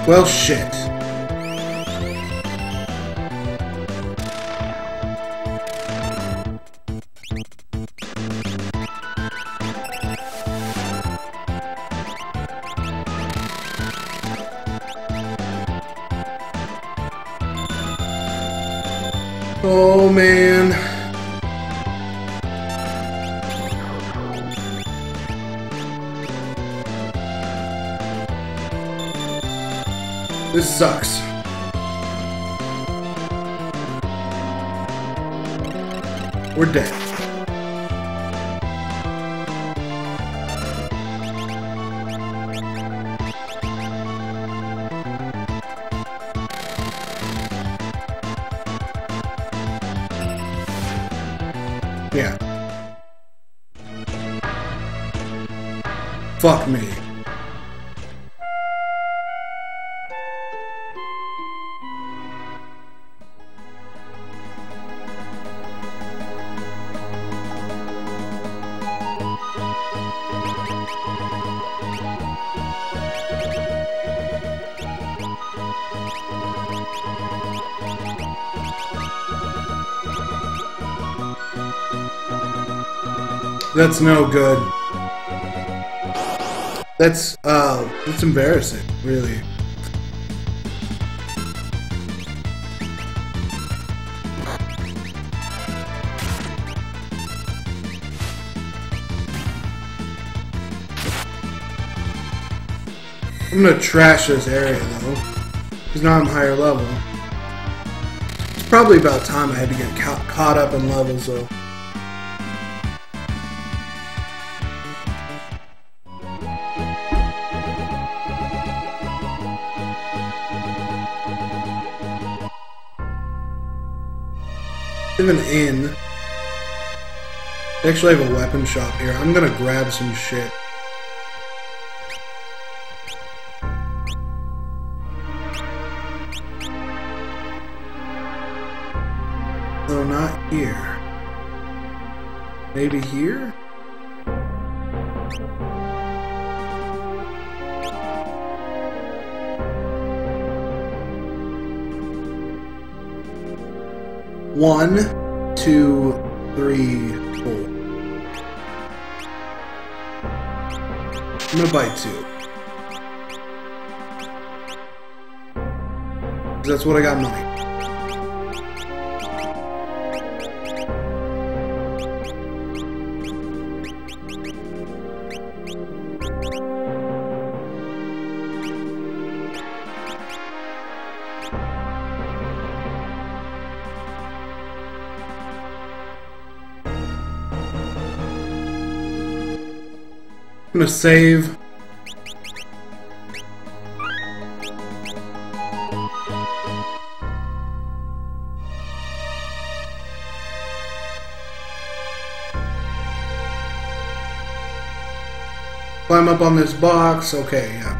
Well, shit. Oh, man. This sucks. We're dead. Yeah. Fuck me. That's no good. That's embarrassing, really. I'm gonna trash this area though, because now I'm higher level. It's probably about time I had to get caught up in levels though. Even in. They actually have a weapon shop here. I'm gonna grab some shit. No, not here. Maybe here? One, two, three, four. I'm gonna buy two. That's what I got money. I'm gonna save. Climb up on this box. Okay, yeah.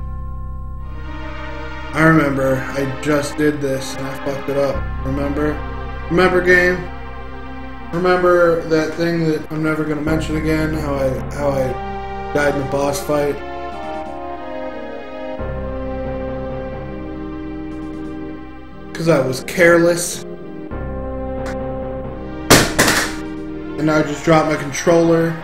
I remember. I just did this and I fucked it up. Remember? Remember, game? Remember that thing that I'm never gonna mention again? How I died in the boss fight. Because I was careless. And now I just dropped my controller.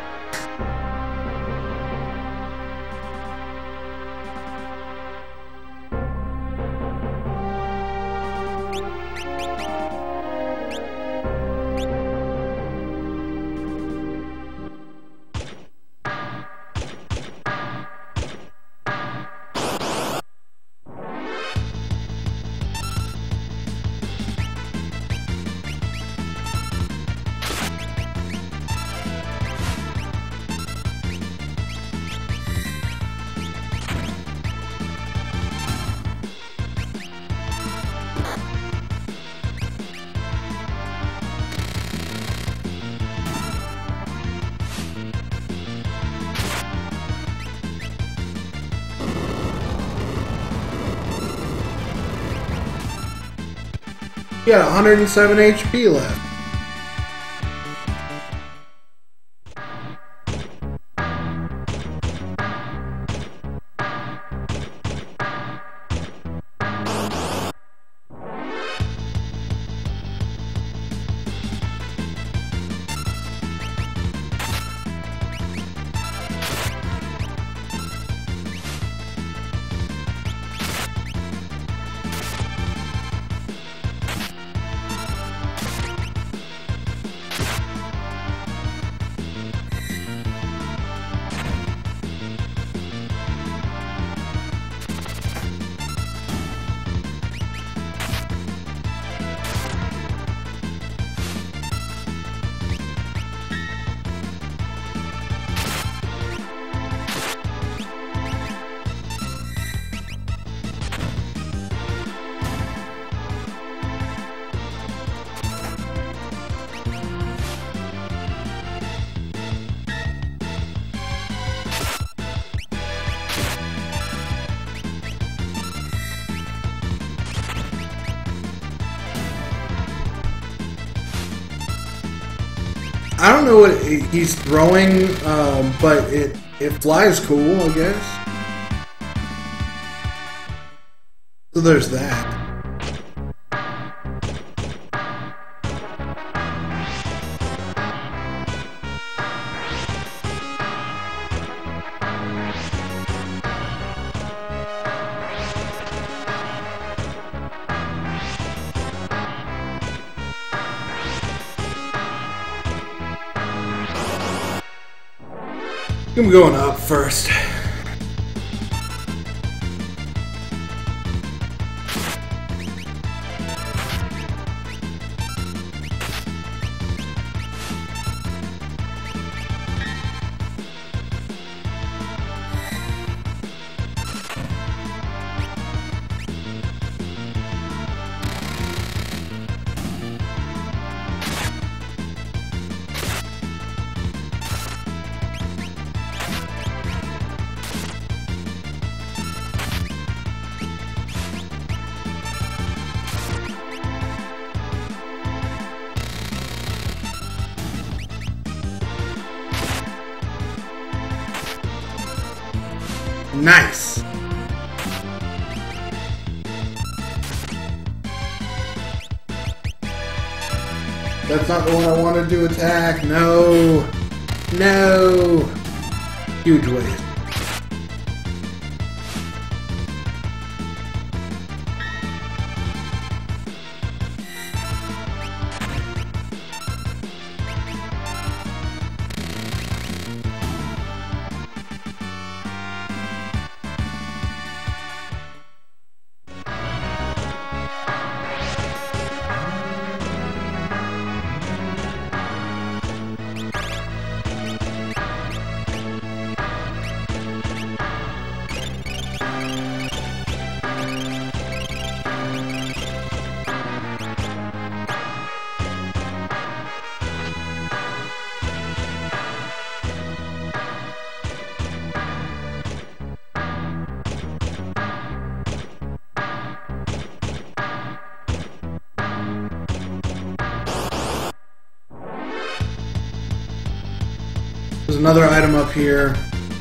You got 107 HP left. I don't know what he's throwing, but it flies cool, I guess. So there's that. I'm going up first. Nice. That's not the one I wanted to attack. No. No. Huge waste. There's another item up here.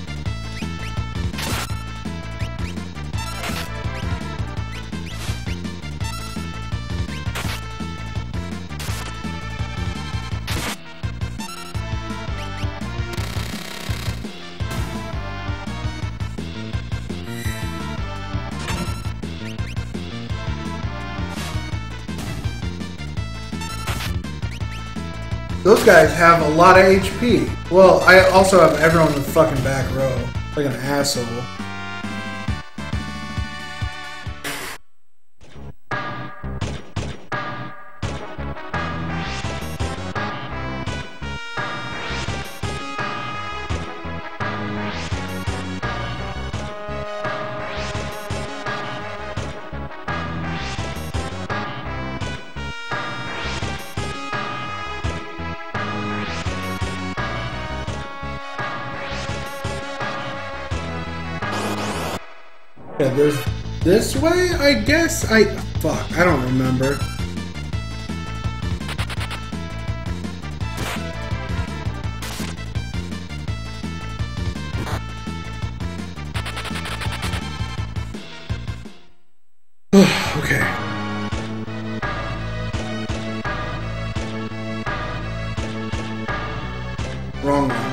Those guys have a lot of HP. Well, I also have everyone in the fucking back row. Like an asshole. Yeah, there's this way, I guess? Fuck, I don't remember. Okay. Wrong one.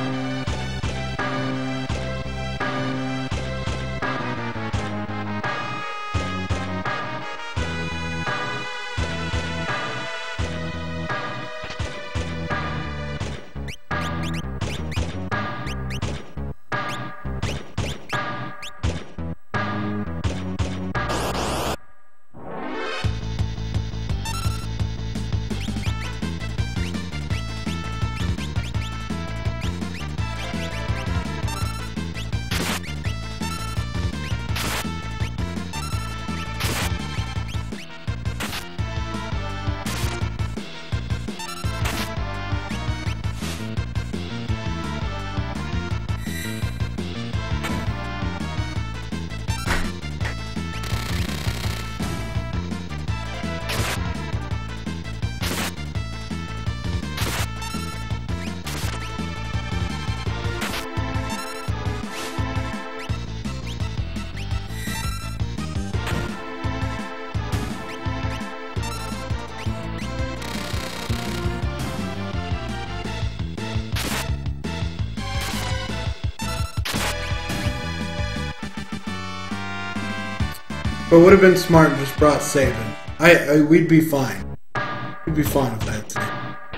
But it would have been smart and just brought Sabin. We'd be fine. We'd be fine with that too.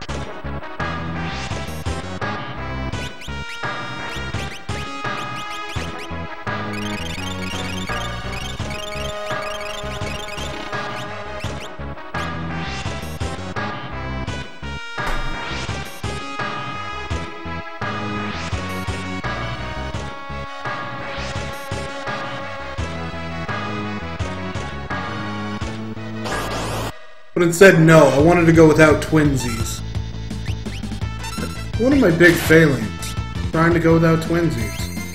But instead, no, I wanted to go without twinsies. One of my big failings, trying to go without twinsies.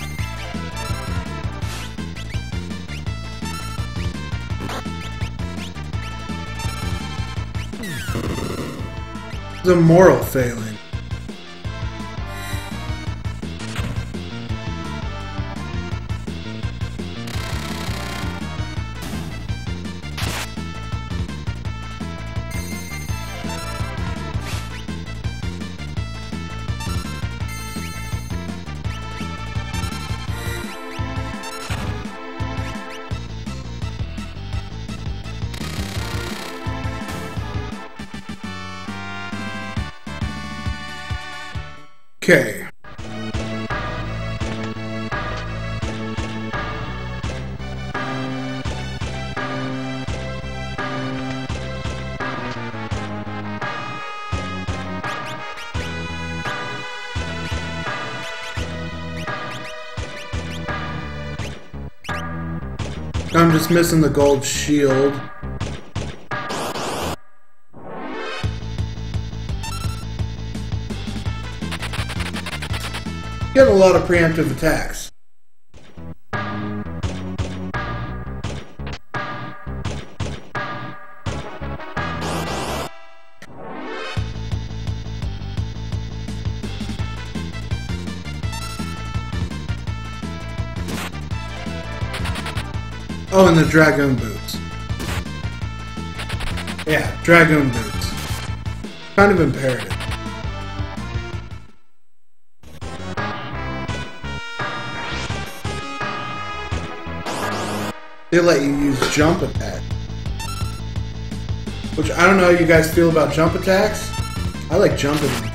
It's a moral failing. Okay. I'm just missing the gold shield. Get a lot of preemptive attacks. Oh, and the Dragoon boots. Yeah, Dragoon boots. Kind of imperative. They let you use jump attack. Which, I don't know how you guys feel about jump attacks. I like jumping them.